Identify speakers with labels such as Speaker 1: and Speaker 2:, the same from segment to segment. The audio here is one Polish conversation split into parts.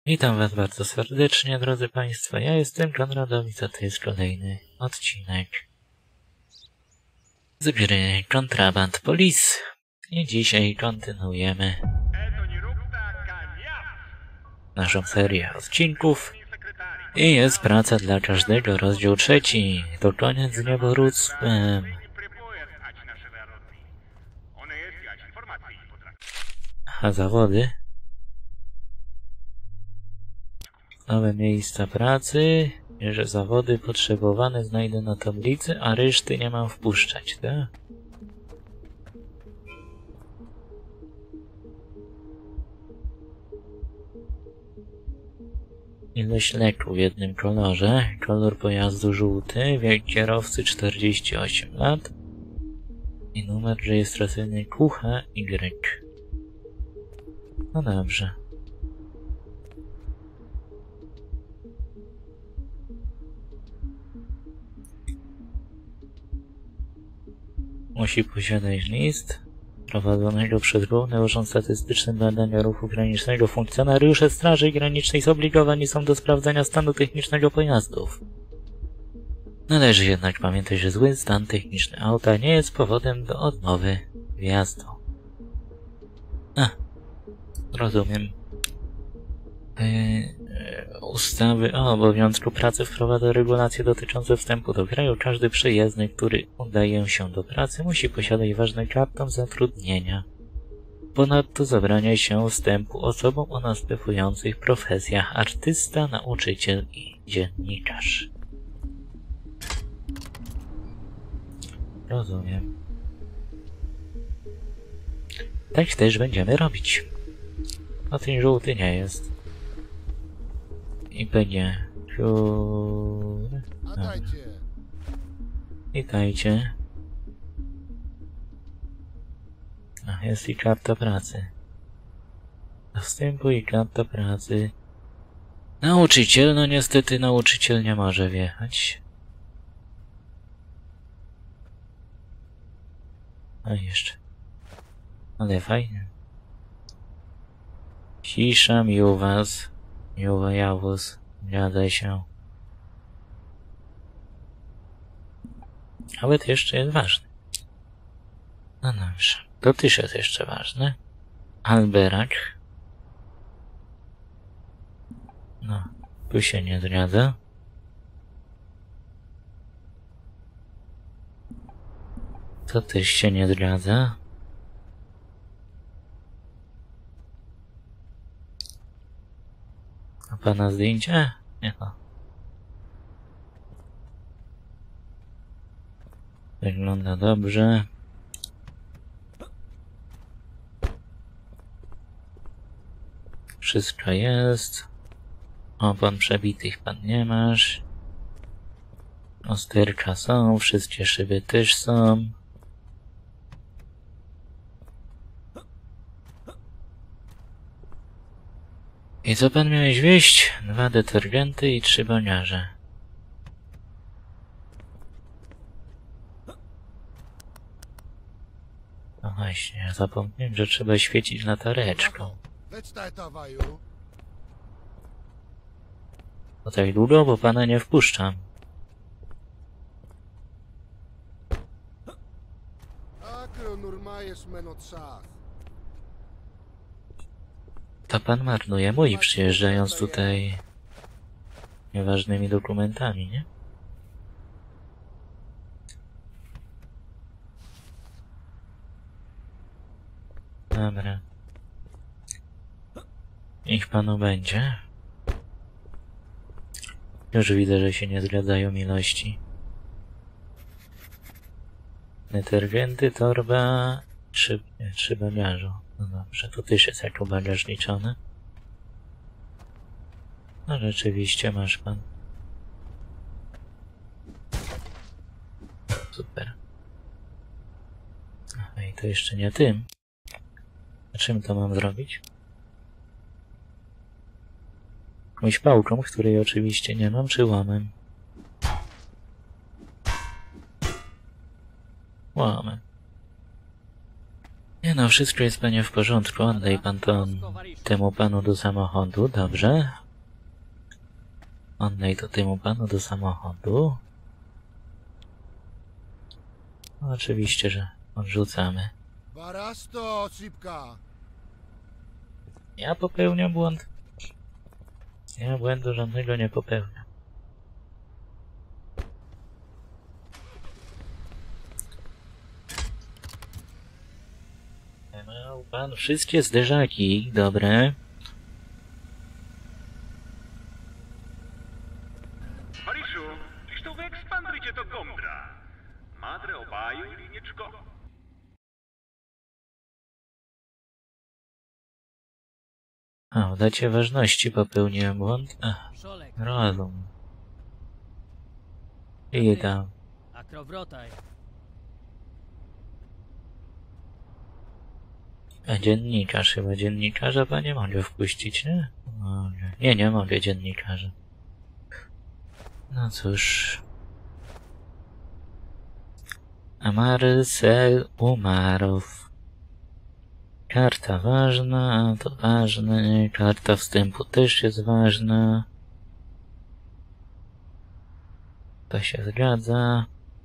Speaker 1: Witam Was bardzo serdecznie, drodzy Państwo. Ja jestem Konradowic, a to jest kolejny odcinek z gry Contraband Police. I dzisiaj kontynuujemy naszą serię odcinków. I jest praca dla każdego, rozdział 3. To koniec z nieborództwem. A zawody? Nowe miejsca pracy. Że zawody potrzebowane znajdę na tablicy, a reszty nie mam wpuszczać, tak? Ilość leku w jednym kolorze. Kolor pojazdu żółty. Wiek kierowcy 48 lat. I numer rejestracyjny QHY. No dobrze. Musi posiadać list prowadzonego przez Główny Urząd Statystyczny Badania Ruchu Granicznego. Funkcjonariusze Straży Granicznej zobligowani są do sprawdzenia stanu technicznego pojazdów. Należy jednak pamiętać, że zły stan techniczny auta nie jest powodem do odmowy wjazdu. Rozumiem. Ustawy o obowiązku pracy wprowadza regulacje dotyczące wstępu do kraju. Każdy przyjezdny, który udaje się do pracy, musi posiadać ważny karton zatrudnienia. Ponadto zabrania się wstępu osobom o następujących profesjach: artysta, nauczyciel i dziennikarz. Rozumiem. Tak też będziemy robić. A ten żółty nie jest. I będzie. Witajcie. Jest i karta pracy. Wstępu i karta pracy. Nauczyciel, no niestety nauczyciel nie może wjechać. A jeszcze. Ale fajnie. Cisza mi u was. Miło jawus. Zgadza się. Ale to jeszcze jest ważne. No dobrze. To też jest jeszcze ważne. Alberak. No. Tu się nie zgadza. To też się nie zgadza. A pana zdjęcie? Nie no. Wygląda dobrze. Wszystko jest. Opon przebitych pan nie masz. Osterka są, wszystkie szyby też są. I co pan miałeś wieść? 2 detergenty i 3 baniarze. No właśnie, ja zapomniałem, że trzeba świecić latareczką. No tak długo, bo pana nie wpuszczam. To pan marnuje mój, przyjeżdżając tutaj nieważnymi dokumentami, nie? Dobra. Niech panu będzie. Już widzę, że się nie zgadzają ilości. Detergenty, torba, 3 bagażu. No dobrze, to też jest jako bagaż liczony. No rzeczywiście masz pan. Super. Aha, i to jeszcze nie tym. A czym to mam zrobić? Jakąś pałką, której oczywiście nie mam, czy łamem? Łamem. Nie no, wszystko jest, panie, w porządku. Oddaj pan to temu panu do samochodu, dobrze? Oddaj to temu panu do samochodu. No, oczywiście, że odrzucamy.
Speaker 2: Barasto, szybka!
Speaker 1: Ja popełniam błąd. Ja błędu żadnego nie popełniam. Miał pan wszystkie zderzaki, dobre.
Speaker 3: Pariszu, czyś to wyekspandujcie to Gondra. Madre obaju linieczko.
Speaker 1: A, w dacie ważności popełniłem błąd. Ach, rozum. I tam. A dziennikarz, chyba dziennikarza panie mogę wpuścić, nie? Mogę. Nie mogę dziennikarza. No cóż. Marcel Umarow. Karta ważna, to ważne. Karta wstępu też jest ważna. To się zgadza.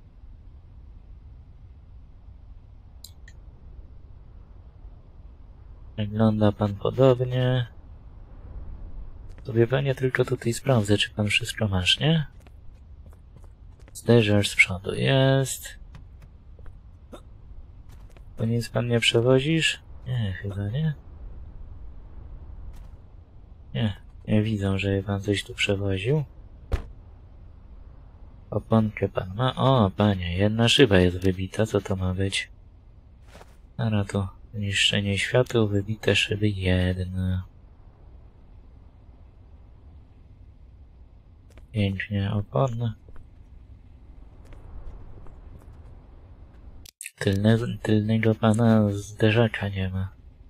Speaker 1: Wygląda pan podobnie. Sobie panie tylko tutaj sprawdzę, czy pan wszystko masz, nie? Zderzacz z przodu jest. To nic pan nie przewozisz? Nie, chyba nie. Nie widzą, że pan coś tu przewoził. Oponkę pan ma. O, panie, jedna szyba jest wybita. Co to ma być? Ara to niszczenie świateł, wybite szyby jedna. Pięknie, opon. Tylnego pana zderzaka nie ma.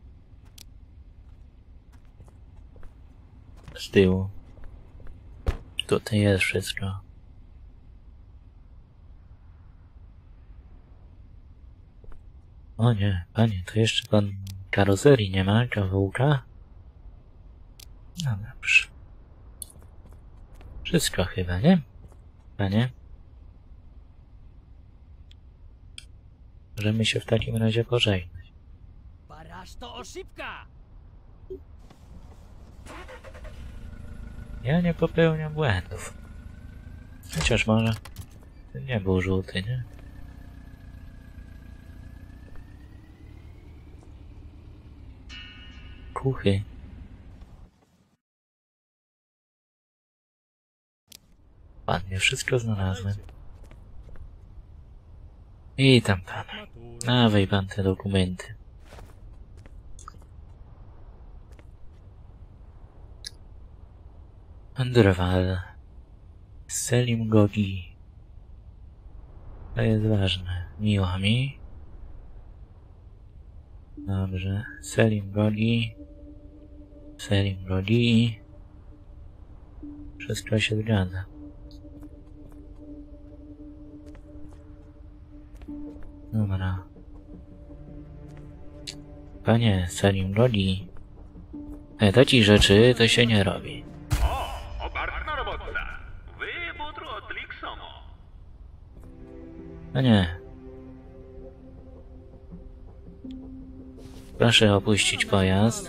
Speaker 1: Z tyłu. Tutaj jest wszystko. O nie, panie, to jeszcze pan karoserii nie ma, kawałka? No dobrze. Wszystko chyba, nie? Panie? Możemy się w takim razie pożegnać. Ja nie popełniam błędów. Chociaż może nie był żółty, nie? Kuchy. Ładnie, wszystko znalazłem. I tam pan. Dawaj pan te dokumenty. Andrewal. Selim Gogi. To jest ważne. Miło mi. Dobrze. Selim Gogi. Selim Gogi. Wszystko się zgadza. Dobra. Panie, Selim Gogi. Takich rzeczy to się nie robi.
Speaker 3: O, obarczna robota. Wy budru odliksomo.
Speaker 1: Panie. Proszę opuścić pojazd.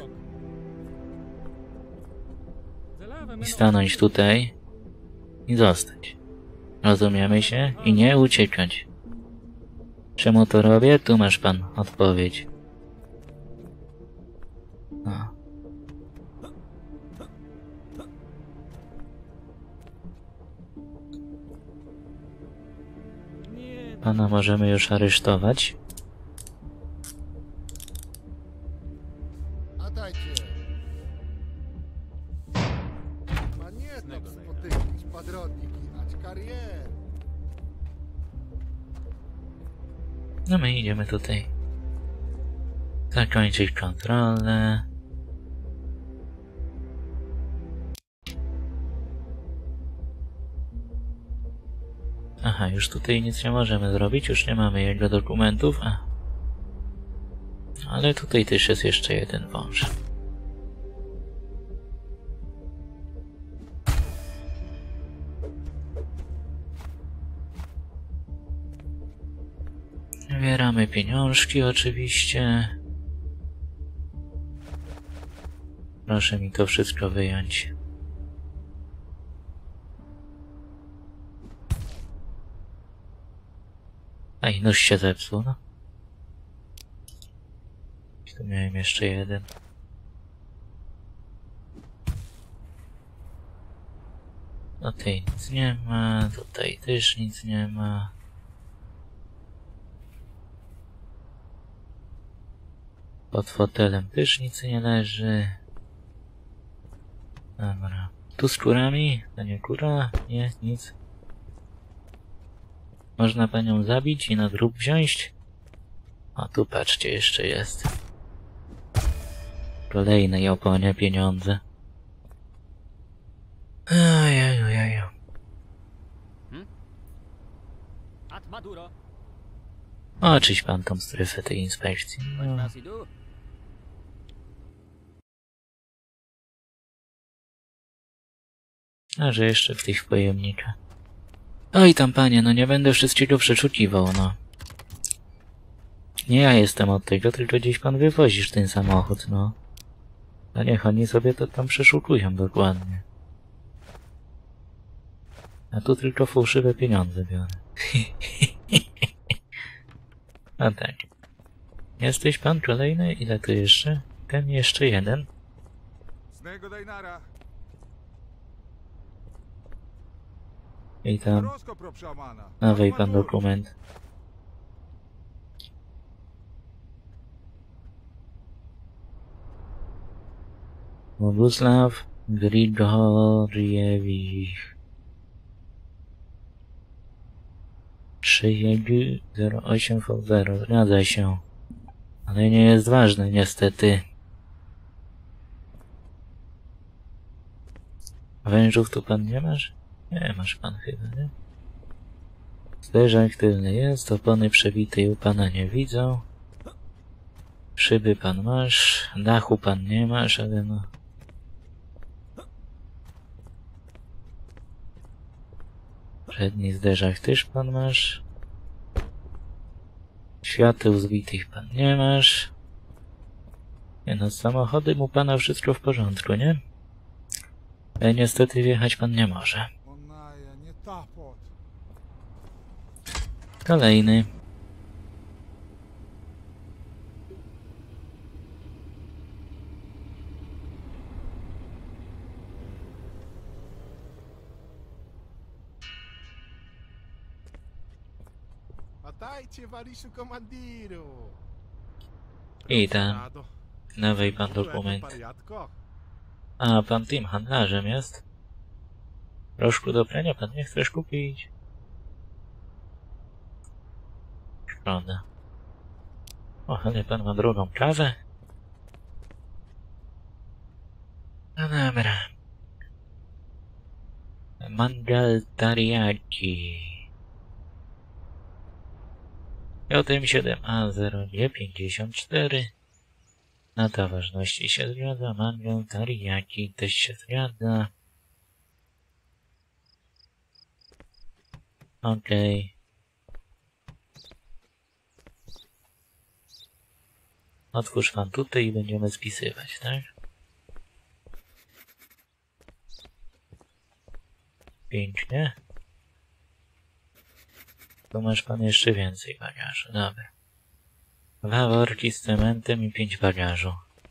Speaker 1: I stanąć tutaj. I zostać. Rozumiemy się? I nie uciekać. Czemu to robię? Tu masz pan odpowiedź. No. Pana możemy już aresztować.
Speaker 2: Dajcie. Manetno spotykać podrodniki, acz karier.
Speaker 1: No my idziemy tutaj. Zakończyć kontrolę. Aha, już tutaj nic nie możemy zrobić, już nie mamy jego dokumentów. ale tutaj też jest jeszcze jeden wąż. Zbieramy pieniążki oczywiście. Proszę mi to wszystko wyjąć. Ej, nóż się zepsuł, no. Tu miałem jeszcze jeden. Tutaj nic nie ma, tutaj też nic nie ma. Pod fotelem też nic nie leży. Dobra. Tu z kurami? To nie kura? Nie, nic. Można panią zabić i na grób wziąć? A tu patrzcie, jeszcze jest. Kolejnej oponie pieniądze. Ojej. O, czyś pan tą strefę tej inspekcji. No. A że jeszcze w tych pojemnikach. Oj tam panie, no nie będę wszystkiego przeszukiwał, no. Nie ja jestem od tego, tylko gdzieś pan wywozisz ten samochód, no. A niech oni sobie to tam przeszukują dokładnie. A tu tylko fałszywe pieniądze biorę. A tak. Jesteś pan kolejny? Ile tu jeszcze? Ten jeszcze jeden. I tam. Dawaj pan dokument. Bogusław Grigoriewicz. 3108 V0. Zgadza się. Ale nie jest ważne, niestety. Wężów tu pan nie masz? Nie masz pan chyba, nie? Zderzak tylny jest, opony przebitej u pana nie widzą. Szyby pan masz, dachu pan nie masz, ale no... Przedni zderzak też pan masz. Świateł zbitych pan nie masz. Nie no, z samochodem u pana wszystko w porządku, nie? Ale niestety wjechać pan nie może. Kolejny.
Speaker 2: Dajcie waliszu komandiru.
Speaker 1: I tam. Dawaj pan dokument. A, pan tym handlarzem jest? Proszku do prania pan nie chcesz kupić? Szkoda. O, ale pan ma drogą kawę? No dobra. Mangal Tariaki. JM7A0G54. Data ważności się zgadza. Mangal Tariaki też się zgadza. Okej. Otwórz pan tutaj i będziemy spisywać, tak? Pięknie. Tu masz pan jeszcze więcej bagażu, dobra. 2 worki z cementem i 5 bagażu.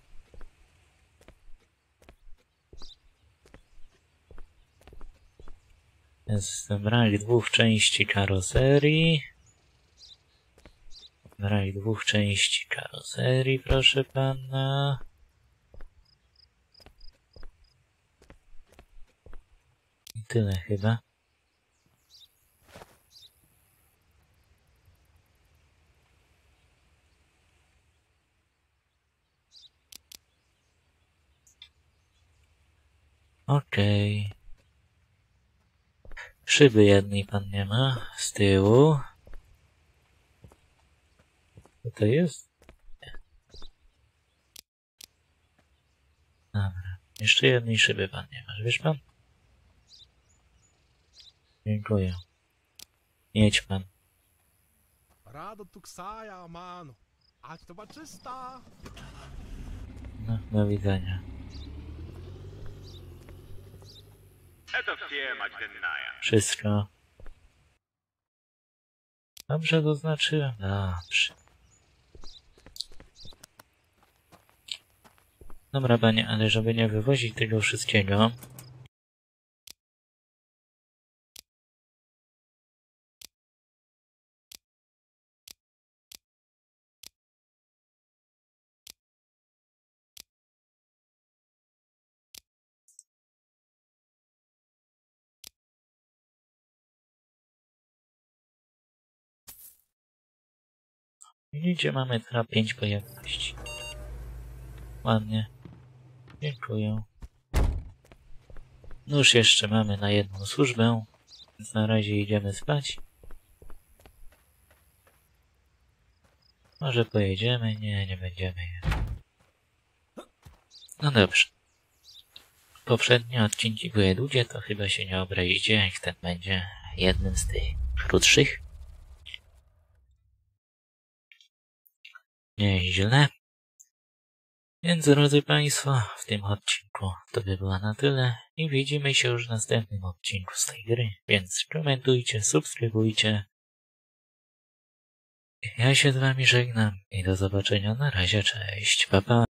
Speaker 1: Jest brak 2 części karoserii. Brak 2 części karoserii, proszę pana. I tyle chyba. Okej. Szyby jednej pan nie ma. Z tyłu. Co to jest? Nie. Dobra. Jeszcze jednej szyby pan nie masz, wiesz pan? Dziękuję. Jedź pan.
Speaker 2: Rado tuksaja, mano. A to baczysta.
Speaker 1: No, do widzenia.
Speaker 3: Это все, мать дрянная.
Speaker 1: Wszystko. Dobrze zaznaczyłem? Dobrze. Dobra, panie, ale żeby nie wywozić tego wszystkiego... Widzicie, mamy teraz 5 pojemności. Ładnie. Dziękuję. No już jeszcze mamy na jedną służbę, więc na razie idziemy spać. Może pojedziemy? Nie, nie będziemy. No dobrze. Poprzednie odcinki były długie, to chyba się nie obrazicie, jak ten będzie jednym z tych krótszych. Nieźle. Więc drodzy Państwo, w tym odcinku to by było na tyle i widzimy się już w następnym odcinku z tej gry, więc komentujcie, subskrybujcie. Ja się z Wami żegnam i do zobaczenia, na razie, cześć, pa pa.